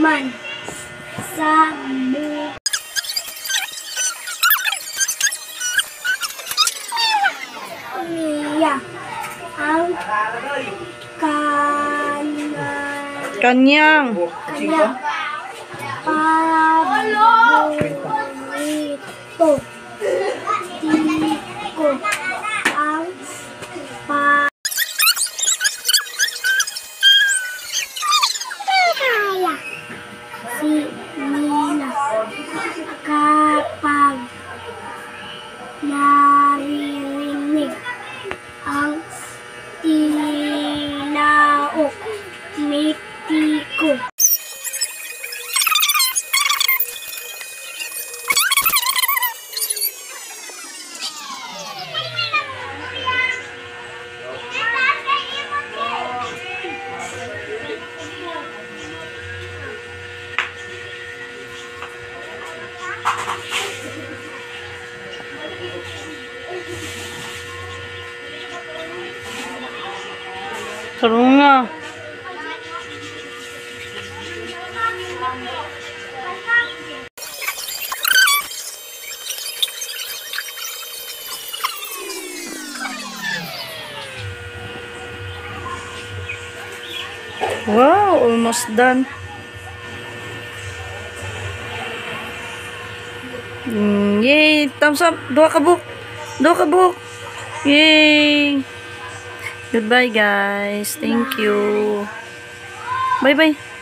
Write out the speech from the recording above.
man sa niya ang kanyang paborito. Di ko ang si Nina kapag naririnig ang tinaok ni Tiko. Seru nga. Wow, almost done. Yay! Thumbs up! Dua kabuk! Dua kabuk! Yay! Goodbye guys. Thank you. Bye bye.